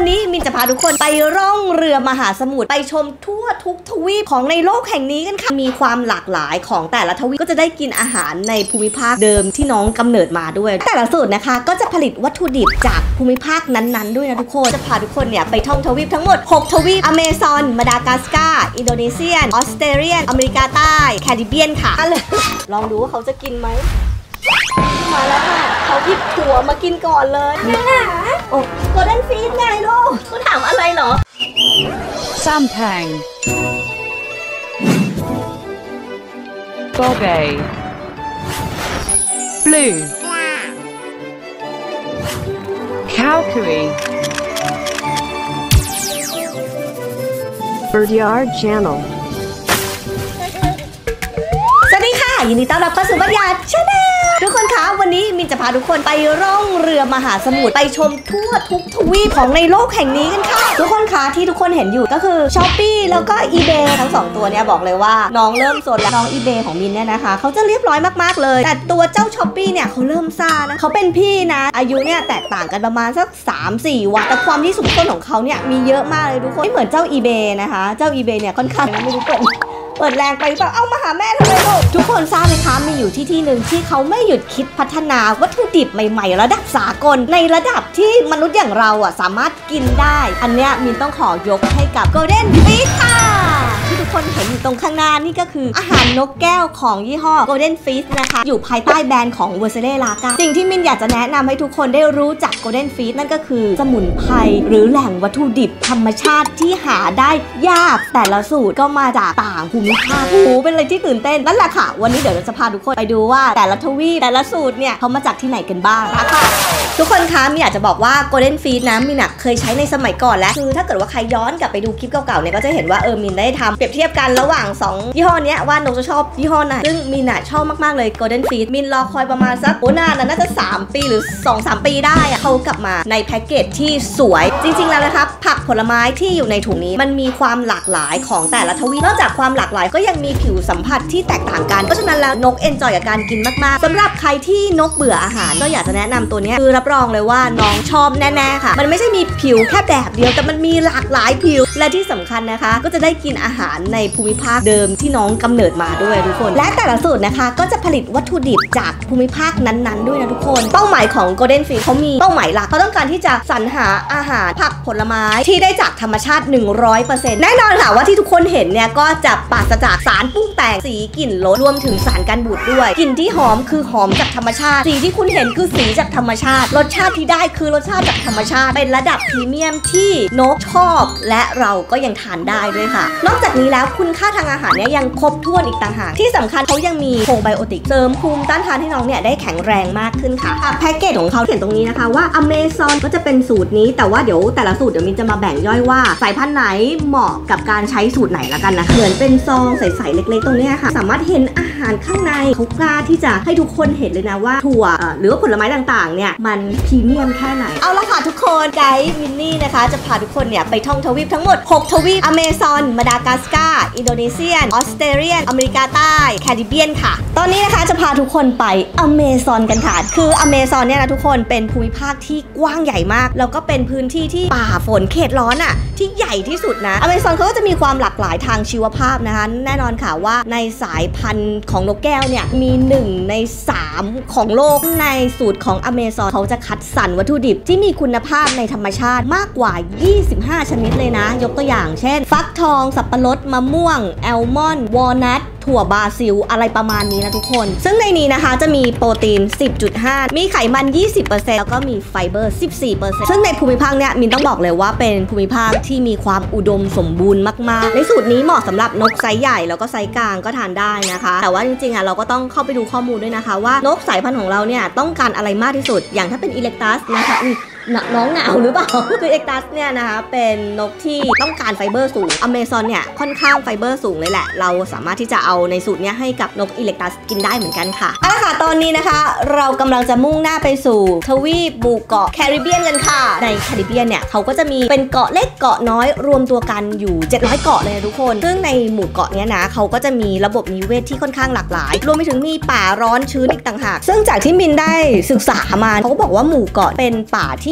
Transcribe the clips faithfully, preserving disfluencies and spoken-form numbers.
นี้มินจะพาทุกคนไปร่องเรือมหาสมุทรไปชมทั่วทุกทวีปของในโลกแห่งนี้กันค่ะมีความหลากหลายของแต่ละทวีปก็จะได้กินอาหารในภูมิภาคเดิมที่น้องกำเนิดมาด้วยแต่ละสูตรนะคะก็จะผลิตวัตถุดิบจากภูมิภาคนั้นๆด้วยนะทุกคนจะพาทุกคนเนี่ยไปท่องทวีปทั้งหมดหกทวีปอเมซอนมาดากัสการ์อินโดนีเซียนออสเตรเลียนอเมริกาใต้แคริบเบียนค่ะลองดูว่าเขาจะกินไหมมาแล้วค่ะเขาหยิบหัวมากินก่อนเลยนะโอ้โกลเด้นฟีชไงลูกคุณถามอะไรเหรอซัมพังบอเบ้บลูคาวคุย Birdyard Channel สวัสดีค่ะยินดีต้อนรับเข้าสู่Birdyard Channel ทุกคนคะวันนี้มินจะพาทุกคนไปร่องเรือมหาสมุทรไปชมทั่วทุกทวีปของในโลกแห่งนี้กันค่ะทุกคนคะที่ทุกคนเห็นอยู่ก็คือ Shopee แล้วก็ eBay ทั้งสองตัวเนี่ยบอกเลยว่าน้องเริ่มสนแล้วน้อง eBay ของมินเนี่ยนะคะเขาจะเรียบร้อยมากๆเลยแต่ตัวเจ้า Shopee เนี่ยเขาเริ่มซ่านะเขาเป็นพี่นะอายุเนี่ยแตกต่างกันประมาณสัก สามสี่ วันแต่ความที่สุขต้นของเขาเนี่ยมีเยอะมากเลยทุกคนไม่เหมือนเจ้า eBay นะคะเจ้า eBay เนี่ยค่อนข้างไม่รู้เปิดเปิดแรงไปหรือเปล่าเอามาหาแม่ทำไมลูกทุกคนทราบไหมคะมีอยู่ที่ที่หนึ่งที่เขาไม่หยุดคิดพัฒนาวัตถุดิบใหม่ๆระดับสากลในระดับที่มนุษย์อย่างเราอ่ะสามารถกินได้อันเนี้ยมินต้องขอยกให้กับ Golden Fish ค่ะที่ทุกคนเห็นอยู่ตรงข้างหน้านี่ก็คืออาหารนกแก้วของยี่ห้อ Golden Fish นะคะอยู่ภายใต้แบรนด์ของ Versale Laga สิ่งที่มินอยากจะแนะนำให้ทุกคนได้รู้จัก Golden Fish นั่นก็คือสมุนไพรหรือแหล่งวัตถุดิบธรรมชาติที่หาได้ยากแต่ละสูตรก็มาจากต่างภูมิภาคโอ้โหเป็นอะไรที่ตื่นเต้นนั่นแหละค่ะวันนี้เดี๋ยวเราจะพาทุกคนไปดูว่าแต่ละทวีปแต่ละสูตรเนี่ยเขามาจากที่ไหนกันบ้างนะคะทุกคนคะมินอยากจะบอกว่า Golden Fish นะมินเคยใช้ในสมัยก่อนแล้วคือถ้าเกิดว่าใครย้อนกลับไปดูคลิปเก่าๆเนี่ยก็จะเห็นว่าเออมินได้ทำเปรียบเทียบกันระหว่างสองยี่ห้อนี้ว่านกจะชอบยี่ห้อไหนซึ่งมินชอบมากๆเลย Golden Fish มินรอคอยประมาณสักโอ้นานน่าจะสามปีหรือ สองสาม ปีได้อะเขากลับมาในแพ็กเกจที่สวยจริงๆแล้วนะคะผักผลไม้ที่อยู่ในถุงนี้มันมีความหลากหลายของแต่ละทวีปนอกจากความหลากหลายก็ยังมีผิวสัมผัสที่แตกต่างกันเพราะฉะนั้นแล้วนกเอนจอยกับการกินมากๆสำหรับใครที่นกเบื่ออาหารก็อยากจะแนะนำตัวนี้คือรับรองเลยว่าน้องชอบแน่ๆค่ะมันไม่ใช่มีผิวแค่แบบเดียวแต่มันมีหลากหลายผิวและที่สำคัญนะคะก็จะได้กินอาหารในภูมิภาคเดิมที่น้องกำเนิดมาด้วยทุกคนและแต่ละสูตรนะคะก็จะผลิตวัตถุดิบจากภูมิภาคนั้นๆด้วยนะทุกคนเป้าหมายของ Golden Fish เขามีเป้าหมายหลักเขาต้องการที่จะสรรหาอาหารผักผลไม้ที่ได้จากธรรมชาติ หนึ่งร้อยเปอร์เซ็นต์ แน่นอนค่ะว่าที่ทุกคนเห็นเนี่ยก็จะปราศจากสารปรุงแต่งสีกลิ่นรสรวมถึงสารกันบูดด้วยกลิ่นที่หอมคือหอมจากธรรมชาติสีที่คุณเห็นคือสีจากธรรมชาติรสชาติที่ได้คือรสชาติจากธรรมชาติเป็นระดับพรีเมียมที่นกชอบและเราก็ยังทานได้ด้วยค่ะนอกจากนี้แล้วคุณค่าทางอาหารเนี่ยยังครบถ้วนอีกต่างหากที่สำคัญเขายังมีโปรไบโอติกเสริมภูมิต้านทานให้น้องเนี่ยได้แข็งแรงมากขึ้นค่ะแพ็กเกจของเขาเขียนตรงนี้นะคะว่าอเมซอนก็จะเป็นสูตรนี้แต่ว่าเดี๋ยวแต่ละสูตรเดี๋ยวมินจะมาแบ่งย่อยว่าสายพันธุ์ไหนเหมาะกับการใช้สูตรไหนละกันนะเหมือนเป็นซองใสๆเล็กๆตรงนี้ค่ะสามารถเห็นอาหารข้างในเขากล้าที่จะให้ทุกคนเห็นเลยนะว่าถั่วหรือว่าผลไม้ต่างๆเนี่ยมันพรีเมียมแค่ไหนเอาละค่ะทุกคนไกด์มินนี่นะคะจะพาทุกคนเนี่ยไปท่องทวีปทั้งหมดหกทวีปอเมซอนมาดากัสการ์อินโดนีเซียนออสเตรเลียนอเมริกาใต้แคริบเบียนค่ะตอนนี้นะคะจะพาทุกคนไปอเมซอนกันค่ะคืออเมซอนเนี่ยนะทุกคนเป็นภูมิภาคที่กว้างใหญ่มากแล้วก็เป็นพื้นที่ที่ป่าฝนเขตร้อนอ่ะที่ใหญ่ที่สุดนะอเมซอนเขาก็จะมีความหลากหลายทางชีวภาพนะคะแน่นอนค่ะว่าในสายพันธุ์ของนกแก้วเนี่ยมีหนึ่งในสามของโลกในสูตรของอเมซอนเขาจะคัดสรรวัตถุดิบที่มีคุณภาพในธรรมชาติมากกว่ายี่สิบห้าชนิดเลยนะยกตัวอย่างเช่นฟักทองสับปะรดมะม่วงแอลมอนด์วอลนัทถั่วบราซิลอะไรประมาณนี้นะทุกคนซึ่งในนี้นะคะจะมีโปรตีน สิบจุดห้า มีไขมัน ยี่สิบเปอร์เซ็นต์ แล้วก็มีไฟเบอร์ สิบสี่เปอร์เซ็นต์ ซึ่งในภูมิภาคเนี่ยมินต้องบอกเลยว่าเป็นภูมิภาคที่มีความอุดมสมบูรณ์มากๆในสูตรนี้เหมาะสำหรับนกไซส์ใหญ่แล้วก็ไซส์กลางก็ทานได้นะคะแต่ว่าจริงๆอ่ะเราก็ต้องเข้าไปดูข้อมูลด้วยนะคะว่านกสายพันธุ์ของเราเนี่ยต้องการอะไรมากที่สุดอย่างถ้าเป็นอิเล็กตัสนะคะน้องหนาวหรือเปล่าคือเอ็กตัสเนี่ยนะคะเป็นนกที่ต้องการไฟเบอร์สูงอเมซอนเนี่ยค่อนข้างไฟเบอร์สูงเลยแหละเราสามารถที่จะเอาในสูตรนี้ให้กับนกอิเล็กตัสกินได้เหมือนกันค่ะเอาละค่ะตอนนี้นะคะเรากำลังจะมุ่งหน้าไปสู่ทวีปหมู่เกาะแคริบเบียนกันค่ะในแคริบเบียนเนี่ยเขาก็จะมีเป็นเกาะเล็กเกาะน้อยรวมตัวกันอยู่เจ็ดร้อยเกาะเลยนะทุกคนซึ่งในหมู่เกาะนี้นะเขาก็จะมีระบบนิเวศที่ค่อนข้างหลากหลายรวมไปถึงมีป่าร้อนชื้นอีกต่างหากซึ่งจากที่มินได้ศึกษามาเขาก็บอกว่าหมู่เกาะเป็นป่าที่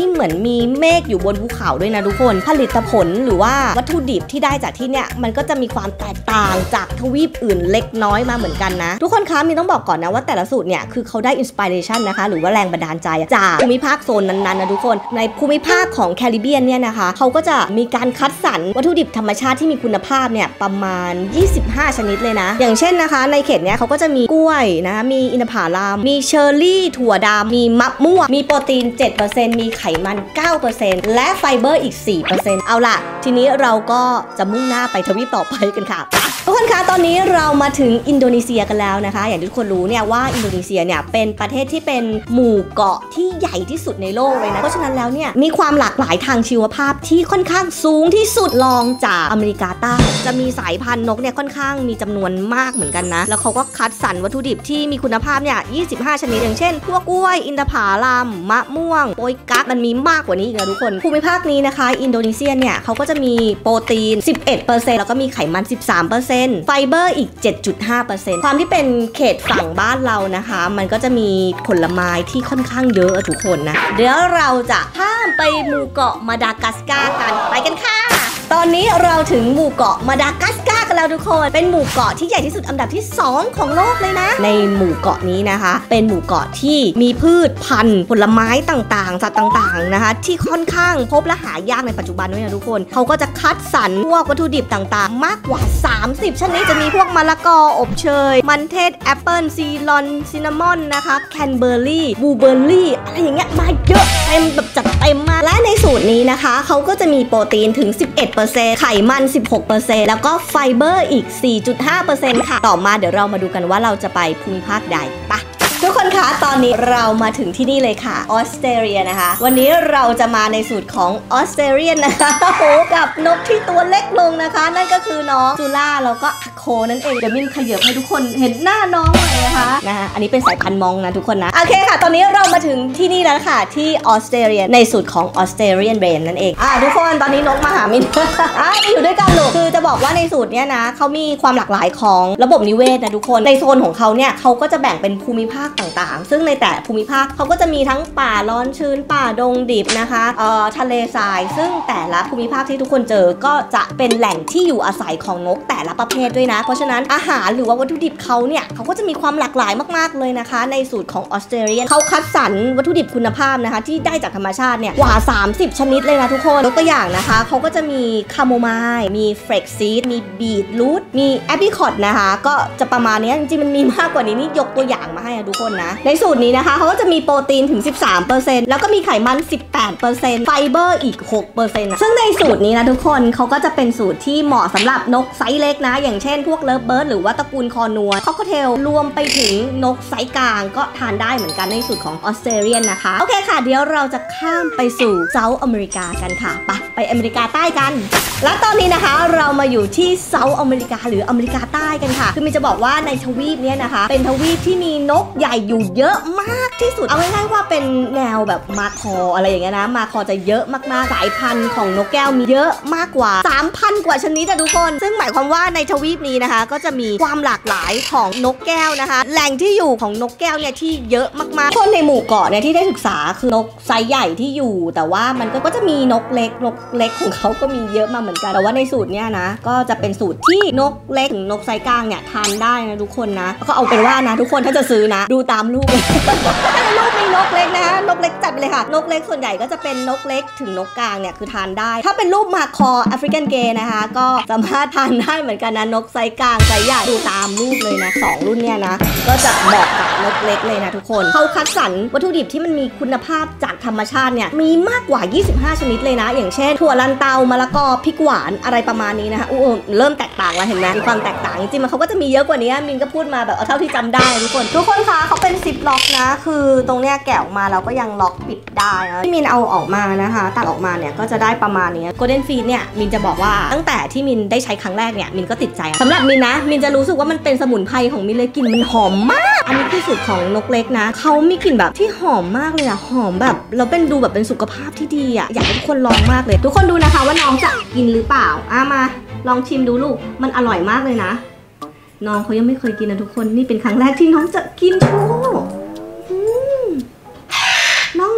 เหมือนมีเมฆอยู่บนภูเขาด้วยนะทุกคนผลิตผลหรือว่าวัตถุดิบที่ได้จากที่เนี่ยมันก็จะมีความแตกต่างจากทวีปอื่นเล็กน้อยมาเหมือนกันนะทุกคนคะมีต้องบอกก่อนนะว่าแต่ละสูตรเนี่ยคือเขาได้อินสปิเรชันนะคะหรือว่าแรงบันดาลใจจากภูมิภาคโซนนั้นๆนะทุกคนในภูมิภาคของแคริบเบียนเนี่ยนะคะเขาก็จะมีการคัดสรรวัตถุดิบธรรมชาติที่มีคุณภาพเนี่ยประมาณยี่สิบห้าชนิดเลยนะอย่างเช่นนะคะในเขตเนี้ยเขาก็จะมีกล้วยนะมีอินทผลัมมีเชอร์รี่ถั่วดำมีมะม่วงมีโปรตีน เจ็ดเปอร์เซ็นต์ มีไขมัน เก้าเปอร์เซ็นต์ และไฟเบอร์อีก สี่เปอร์เซ็นต์ เอาล่ะทีนี้เราก็จะมุ่งหน้าไปทวีปต่อไปกันค่ะทุกคนคะตอนนี้เรามาถึงอินโดนีเซียกันแล้วนะคะอย่างที่ทุกคนรู้เนี่ยว่าอินโดนีเซียเนี่ยเป็นประเทศที่เป็นหมู่เกาะที่ใหญ่ที่สุดในโลกเลยนะเพราะฉะนั้นแล้วเนี่ยมีความหลากหลายทางชีวภาพที่ค่อนข้างสูงที่สุดรองจากอเมริกาใต้จะมีสายพันธุ์นกเนี่ยค่อนข้างมีจำนวนมากเหมือนกันนะแล้วเขาก็คัดสรรวัตถุดิบที่มีคุณภาพเนี่ยยี่สิบห้าชนิดอย่างเช่นพวกกล้วยอินทผลัมมะม่วงโปยกั๊กมันมีมากกว่านี้อีกนะทุกคนภูมิภาคนี้นะคะอินโดนีเซียเนี่ยเขาก็จะมีโปรตีน สิบเอ็ดเปอร์เซ็นต์ แล้วก็มีไขมัน สิบสามเปอร์เซ็นต์ ไฟเบอร์อีก เจ็ดจุดห้าเปอร์เซ็นต์ ความที่เป็นเขตฝั่งบ้านเรานะคะมันก็จะมีผลไม้ที่ค่อนข้างเยอะทุกคนนะเดี๋ยวเราจะข้ามไปหมู่เกาะมาดากัสการ์กันไปกันค่ะตอนนี้เราถึงหมู่เกาะมาดากัสการ์กันแล้วทุกคนเป็นหมู่เกาะที่ใหญ่ที่สุดอันดับที่สองของโลกเลยนะในหมู่เกาะนี้นะคะเป็นหมู่เกาะที่มีพืชพันธุ์ผลไม้ต่างๆสัตว์ต่างๆนะคะที่ค่อนข้างพบและหายากในปัจจุบันด้วยนะทุกคนเขาก็จะคัดสรรพวกวัตถุดิบต่างๆมากกว่าสามสิบชนิดจะมีพวกมะละกออบเชยมันเทศแอปเปิลซีลอนซินนามอนนะคะแคนเบอร์รี่บลูเบอร์รี่อะไรอย่างเงี้ยมาเยอะเต็มแบบจัดเต็มมากและในสูตรนี้นะคะเขาก็จะมีโปรตีนถึง สิบเอ็ดเปอร์เซ็นต์ ไขมัน สิบหกเปอร์เซ็นต์ แล้วก็ไฟเบอร์อีก สี่จุดห้าเปอร์เซ็นต์ ค่ะต่อมาเดี๋ยวเรามาดูกันว่าเราจะไปภูมิภาคใดปะทุกคนคะตอนนี้เรามาถึงที่นี่เลยค่ะออสเตรเลียนะคะวันนี้เราจะมาในสูตรของออสเตรเลียนนะคะโอ้โหกับนกที่ตัวเล็กลงนะคะนั่นก็คือน้องจูล่าแล้วก็อะโคนั่นเองเดี๋ยวมินขยับให้ทุกคนเห็นหน้าน้องเลยนะคะนะคะอันนี้เป็นสายพันธุ์มองนะทุกคนนะโอเคค่ะตอนนี้เรามาถึงที่นี่แล้วค่ะที่ออสเตรเลียในสูตรของออสเตรเลียนเบรนนั่นเองอ่ะทุกคนตอนนี้นกมาหามินอ่ะอยู่ด้วยกันลูกคือจะบอกว่าในสูตรเนี้ยนะเขามีความหลากหลายของระบบนิเวศนะทุกคนในโซนของเขาเนี่ยเขาก็จะแบ่งเป็นภูมิภาคต่างๆซึ่งในแต่ภูมิภาคเขาก็จะมีทั้งป่าร้อนชื้นป่าดงดิบนะคะเอ่อทะเลทรายซึ่งแต่ละภูมิภาคที่ทุกคนเจอก็จะเป็นแหล่งที่อยู่อาศัยของนกแต่ละประเภทด้วยนะเพราะฉะนั้นอาหารหรือว่าวัตถุดิบเขาเนี่ยเขาก็จะมีความหลากหลายมากๆเลยนะคะในสูตรของออสเตรเลียเขาคัดสรรวัตถุดิบคุณภาพนะคะที่ได้จากธรรมชาติเนี่ยกว่าสามสิบชนิดเลยนะทุกคนยกตัวอย่างนะคะเขาก็จะมีคาโมไมล์มีเฟรกซีดมีบีทรูทมีแอปริคอตนะคะก็จะประมาณนี้จริงๆมันมีมากกว่านี้นี่ยกตัวอย่างมาให้ทุกคนนะในสูตรนี้นะคะเขาก็จะมีโปรตีนถึง สิบสามเปอร์เซ็นต์ แล้วก็มีไขมัน สิบแปดเปอร์เซ็นต์ ไฟเบอร์อีก หกเปอร์เซ็นต์ ซึ่งในสูตรนี้นะทุกคนเขาก็จะเป็นสูตรที่เหมาะสำหรับนกไซส์เล็กนะอย่างเช่นพวกเลิฟเบิร์ดหรือว่าตระกูลคอนัวคอกเทลรวมไปถึงนกไซส์กลางก็ทานได้เหมือนกันในสูตรของออสเตรเลียนนะคะโอเคค่ะเดี๋ยวเราจะข้ามไปสู่เซาท์อเมริกากันค่ะไปไปอเมริกาใต้กันและตอนนี้นะคะเรามาอยู่ที่เซาท์อเมริกาหรืออเมริกาใต้กันค่ะคือมีจะบอกว่าในทวีปนี้นะคะเป็นทวีปที่มีนกใหญ่อยู่เยอะมากที่สุดเอาง่ายๆว่าเป็นแนวแบบมาคออะไรอย่างเงี้ยนะมาคอจะเยอะมากๆสายพันธุ์ของนกแก้วมีเยอะมากกว่า สามพัน กว่าชนิดอะทุกคนซึ่งหมายความว่าในทวีปนี้นะคะก็จะมีความหลากหลายของนกแก้วนะคะแหล่งที่อยู่ของนกแก้วเนี่ยที่เยอะมากๆคนในหมู่เกาะเนี่ยที่ได้ศึกษาคือนกไซส์ใหญ่ที่อยู่แต่ว่ามันก็จะมีนกเล็กนกเล็กของเขาก็มีเยอะมาเหมือนกันแต่ว่าในสูตรเนี้ยนะก็จะเป็นสูตรที่นกเล็กถึงนกไซส์กลางเนี่ยทานได้นะทุกคนนะก็เอาเป็นว่านะทุกคนถ้าจะซื้อนะดูตามรูป รูปมีนกเล็กนะนกเล็กจัดไปเลยค่ะนกเล็กส่วนใหญ่ก็จะเป็นนกเล็กถึงนกกลางเนี่ยคือทานได้ถ้าเป็นรูปมาคอแอฟริกันเกย์นะคะก็สามารถทานได้เหมือนกันนะนกไซส์กลางไซส์ใหญ่ดูตามรูปเลยนะสองรุ่นเนี่ยนะก็จะเหมาะกับนกเล็กเลยนะทุกคนเขาคัดสรรวัตถุดิบที่มันมีคุณภาพจากธรรมชาติเนี่ยมีมากกว่ายี่สิบห้าชนิดเลยนะอย่างเช่นถั่วลันเตามะละกอพริกหวานอะไรประมาณนี้นะคะอู้เริ่มแตกต่างแล้วเห็นไหมมีความแตกต่างจริงๆมันเขาก็จะมีเยอะกว่านี้มินก็พูดมาแบบเอาเท่าที่จำได้ทุกคนทุกคนคะเขาเป็นซิปล็อกนะคือตรงเนี้ยแกะออกมาเราก็ยังล็อกปิดได้นะที่มินเอาออกมานะคะตัดออกมาเนี่ยก็จะได้ประมาณนี้โกลเด้นฟีดเนี่ยมินจะบอกว่าตั้งแต่ที่มินได้ใช้ครั้งแรกเนี่ยมินก็ติดใจสำหรับมินนะมินจะรู้สึกว่ามันเป็นสมุนไพรของมินเลยกลิ่นมันหอมมากอันนี้คือสูตรของนกเล็กนะเขามีกลิ่นแบบที่หอมมากเลยอะหอมแบบเราเป็นดูแบบเป็นสุขภาพที่ดีอะอยากให้ทุกคนลองมากเลยทุกคนดูนะคะว่าน้องจะกินหรือเปล่าอ่ะมาลองชิมดูลูกมันอร่อยมากเลยนะน้องเขายังไม่เคยกินนะทุกคนนี่เป็นครั้งแรกที่น้องจะกินโชว์น้องหนู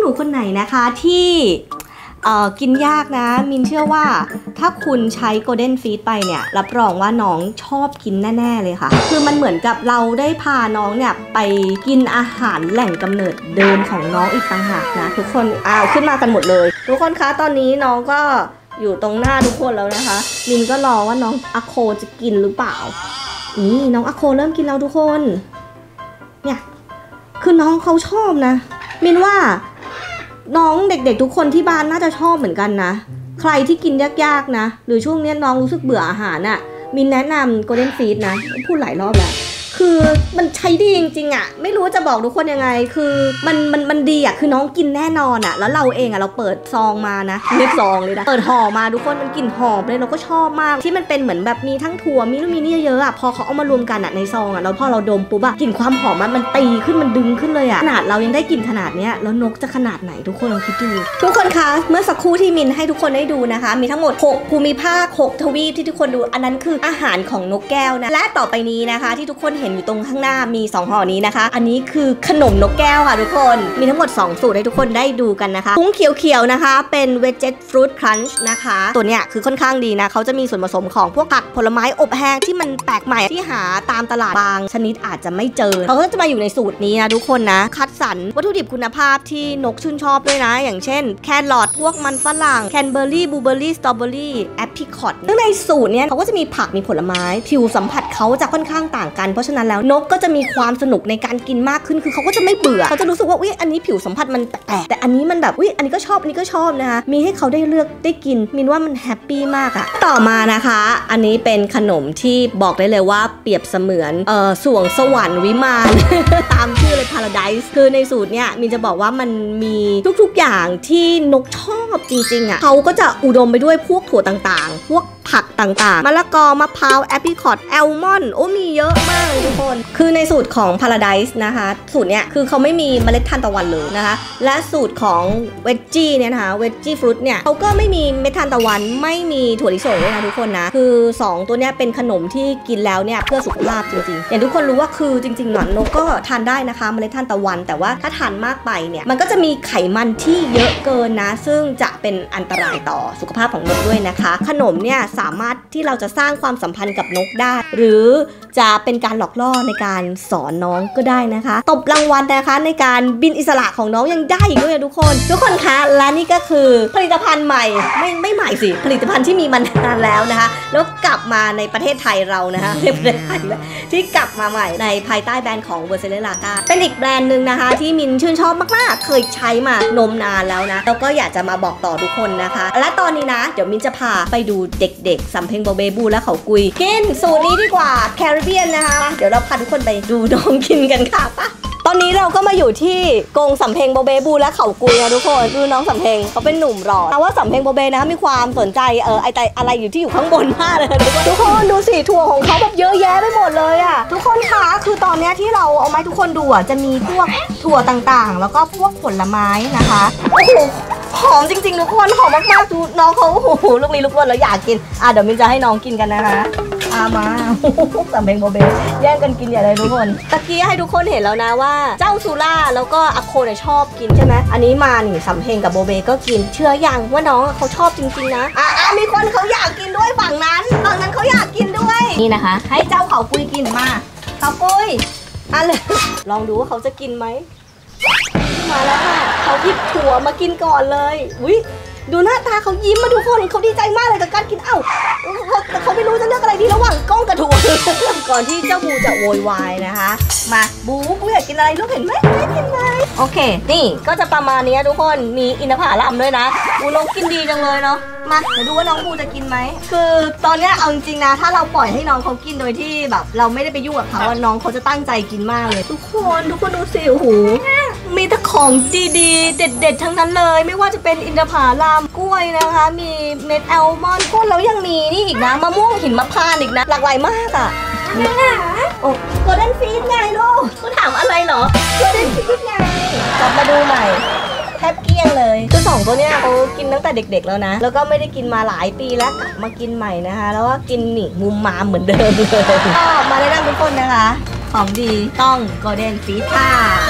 นูๆคนไหนนะคะที่เอ่อกินยากนะมินเชื่อว่าถ้าคุณใช้โกลเด้นฟีดไปเนี่ยรับรองว่าน้องชอบกินแน่ๆเลยค่ะคือมันเหมือนกับเราได้พาน้องเนี่ยไปกินอาหารแหล่งกำเนิดเดิมของน้องอีกต่างหากนะทุกคนอ้าวขึ้นมากันหมดเลยทุกคนคะตอนนี้น้องก็อยู่ตรงหน้าทุกคนแล้วนะคะมินก็รอว่าน้องอะโคจะกินหรือเปล่านี่น้องอะโคเริ่มกินแล้วทุกคนเนี่ยคือน้องเขาชอบนะมินว่าน้องเด็กๆทุกคนที่บ้านน่าจะชอบเหมือนกันนะใครที่กินยากๆนะหรือช่วงนี้น้องรู้สึกเบื่ออาหารอะ่ะมินแนะนำโกลเด้นฟีดนะพูดหลายรอบแล้วคือมันใช้ดีจริงๆอะ่ะไม่รู้จะบอกทุกคนยังไงคือมันมันมันดีอะ่ะคือน้องกินแน่นอนอะ่ะแล้วเราเองอะ่ะเราเปิดซองมานะเรียกซองเลยนะเปิดห่อมาทุกคนมันกลิ่นหอมเลยเราก็ชอบมากที่มันเป็นเหมือนแบบมีทั้งถั่วมีนู่นมีนี่เยอะๆอ่ะพอเขาเอามารวมกันอ่ะในซองอ่ะแล้วพอเราดมปุ๊บอ่ะกลิ่นความหอมมันมันตีขึ้นมันดึงขึ้นเลยอ่ะขนาดเรายังได้กลิ่นขนาดเนี้ยแล้วนกจะขนาดไหนทุกคนลองคิดดูทุกคนคะเมื่อสักครู่ที่มินให้ทุกคนได้ดูนะคะมีทั้งหมดหกภูมิภาคหกทวีปที่ทุกคนดูอันนั้นคืออาหารของนกแก้วนะและต่อไปนี้นะคะที่ทุกคนเห็นอยู่ตรงข้างหน้ามีสองห่อนี้นะคะอันนี้คือขนมนกแก้วค่ะทุกคนมีทั้งหมดสองสูตรให้ทุกคนได้ดูกันนะคะพุ้งเขียวๆนะคะเป็นเวจเจตฟรุตครันช์นะคะตัวเนี้ยคือค่อนข้างดีนะเขาจะมีส่วนผสมของพวกผักผลไม้อบแห้งที่มันแปลกใหม่ที่หาตามตลาดบางชนิดอาจจะไม่เจอเขาก็จะมาอยู่ในสูตรนี้นะทุกคนนะคัดสรรวัตถุดิบคุณภาพที่นกชื่นชอบด้วยนะอย่างเช่นแครอทพวกมันฝรั่งแคนเบอร์รี่บลูเบอร์รี่สตรอเบอร์รี่แอปริคอตซึ่งในสูตรเนี้ยเขาก็จะมีผักมีผลไม้ผิวสัมผัสเขาจะค่อนข้างต่างกันเพราะฉะนั้นแล้วนกก็จะมีความสนุกในการกินมากขึ้นคือเขาก็จะไม่เบื่อเขาจะรู้สึกว่าอุ๊ยอันนี้ผิวสัมผัสมันแปลกแต่อันนี้มันแบบอุ๊ยอันนี้ก็ชอบอันนี้ก็ชอบนะคะมีให้เขาได้เลือกได้กินมินว่ามันแฮปปี้มากอะต่อมานะคะอันนี้เป็นขนมที่บอกได้เลยว่าเปรียบเสมือนเอ่อสวงสวรรค์วิมาน ตามชื่อเลย Paradise คือในสูตรเนี้ยมินจะบอกว่ามันมีทุกๆอย่างที่นกชอบจริงๆอะเขาก็จะอุดมไปด้วยพวกถั่วต่างๆพวกผักต่างๆมะละกอมะพร้าวแอปริคอตแอลมอนด์โอ้มีเยอะมากเลยทุกคนคือในสูตรของ Paradise นะคะสูตรเนี้ยคือเขาไม่มีเมล็ดทานตะวันเลยนะคะและสูตรของเวจจี้เนี่ยนะคะเวจจี้ฟรุตเนี่ยเขาก็ไม่มีเม็ดทานตะวันไม่มีถั่วลิสงเลยนะทุกคนนะคือสองตัวเนี้ยเป็นขนมที่กินแล้วเนี่ยเพื่อสุขภาพจริงๆอย่างทุกคนรู้ว่าคือจริงๆหนอนนกก็ทานได้นะคะเมล็ดทานตะวันแต่ว่าถ้าทานมากไปเนี่ยมันก็จะมีไขมันที่เยอะเกินนะซึ่งจะเป็นอันตรายต่อสุขภาพของนกด้วยนะคะขนมเนี่ยสามารถที่เราจะสร้างความสัมพันธ์กับนกได้หรือจะเป็นการหลอกล่อในการสอนน้องก็ได้นะคะตบรางวัลนะคะในการบินอิสระของน้องยังได้อีกด้วยทุกคนทุกคนคะและนี่ก็คือผลิตภัณฑ์ใหม่ไม่ไม่ใหม่สิผลิตภัณฑ์ที่มีมานานแล้วนะคะแล้วกลับมาในประเทศไทยเรานะคะในประเทศไทยที่กลับมาใหม่ในภายใต้แบรนด์ของเวอร์เซเลลากาเป็นอีกแบรนด์หนึ่งนะคะที่มินชื่นชอบมากๆเคยใช้มานมนานแล้วนะแล้วก็อยากจะมาบอกต่อทุกคนนะคะและตอนนี้นะเดี๋ยวมินจะพาไปดูเด็กๆสำเพ็งโบเบบูและเขากุยกินสูตรนี้ดีกว่าแคริบเบียนนะคะเดี๋ยวเราพาทุกคนไปดูน้องกินกันค่ะปะตอนนี้เราก็มาอยู่ที่กรงสำเพ็งโบเบบูและเขากุยนะทุกคนดูน้องสำเพ็งเขาเป็นหนุ่มหล่อแต่ว่าสำเพ็งโบเบนะมีความสนใจเออไอแต่อะไรอยู่ที่อยู่ข้างบนมากเลยทุกคนทุกคนดูสิถั่วของเขาแบบเยอะแยะไปหมดเลยอ่ะทุกคนคะคือตอนนี้ที่เราเอามาทุกคนดูอ่ะจะมีพวกถั่วต่างๆแล้วก็พวกผลไม้นะคะโอ้โหหอมจริงๆทุกคนหอมมากๆดูน้องเขาโอ้โหลูกนี้ลูกล้นแล้วอยากกินอ่ะเดี๋ยวมินจะให้น้องกินกันนะคะอามาสำเพ็งโบเบแย่งกันกินอย่าเลยทุกคนตะกี้ให้ทุกคนเห็นแล้วนะว่าเจ้าซูล่าแล้วก็อาโคเนี่ยชอบกินใช่ไหมอันนี้มานี่สำเพ็งกับโบเบก็กินเชื่อยังว่าน้องเขาชอบจริงๆนะอ่ะมีคนเขาอยากกินด้วยฝั่งนั้นฝั่งนั้นเขาอยากกินด้วยนี่นะคะให้เจ้าเขากุยกินมาเขากุยอ่ะเลยลองดูว่าเขาจะกินไหมมาแล้วค่ะเขาหยิบถั่วมากินก่อนเลยอุ้ยดูหน้าตาเขายิ้มมาทุกคนเขาดีใจมากเลยกับการกินเอ้าแต่เขาไม่รู้จะเลือกอะไรดีระหว่างกล้องกับถั่วก่อนที่เจ้าบูจะโวยวายนะคะมาบูบูอยากกินอะไรลูกเห็นไหมไม่เห็นไหมโอเคนี่ก็จะประมาณนี้ทุกคนมีอินทผลัมด้วยนะบูน้องกินดีจังเลยเนาะมาเดี๋ยวดูว่าน้องบูจะกินไหมคือตอนนี้เอาจริงๆนะถ้าเราปล่อยให้น้องเขากินโดยที่แบบเราไม่ได้ไปยุ่งกับเขาน้องเขาจะตั้งใจกินมากเลยทุกคนทุกคนดูสิโอ้โหมีแต่ของดีๆเด็ดๆทั้งนั้นเลยไม่ว่าจะเป็นอินทผลัมกล้วยนะคะมีเม็ดแอลมอนด์ก้นแล้วยังมีนี่อีกนะมะม่วงหินมะพร้าวอีกนะหลากหลายมากอ่ะโอ้โกลเด้นฟีดไงลูกคุณถามอะไรเหรอโกลเด้นฟีดไงกลับมาดูใหม่แทบเกลี้ยงเลยคือสองตัวเนี้ยเขากินตั้งแต่เด็กๆแล้วนะแล้วก็ไม่ได้กินมาหลายปีแล้วกลับมากินใหม่นะคะแล้วก็กินหนิมุมมามเหมือนเดิมเลยก็มาแนะนำทุกคนนะคะของดีต้องโกลเด้นฟีดค่ะ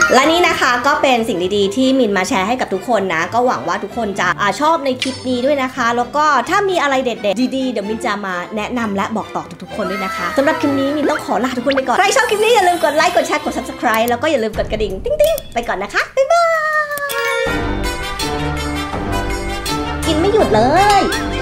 และนี่นะคะก็เป็นสิ่งดีๆที่มินมาแชร์ให้กับทุกคนนะก็หวังว่าทุกคนจะอาชอบในคลิปนี้ด้วยนะคะแล้วก็ถ้ามีอะไรเด็ดๆดีๆเดี๋ยวมินจะมาแนะนำและบอกต่อทุกๆคนด้วยนะคะสำหรับคลิปนี้มินต้องขอลาทุกคนไปก่อนใครชอบคลิปนี้อย่าลืมกดไลค์กดแชร์กด ซับสไครบ์ แล้วก็อย่าลืมกดกระดิ่งติ๊งๆไปก่อนนะคะบ๊ายบายกินไม่หยุดเลย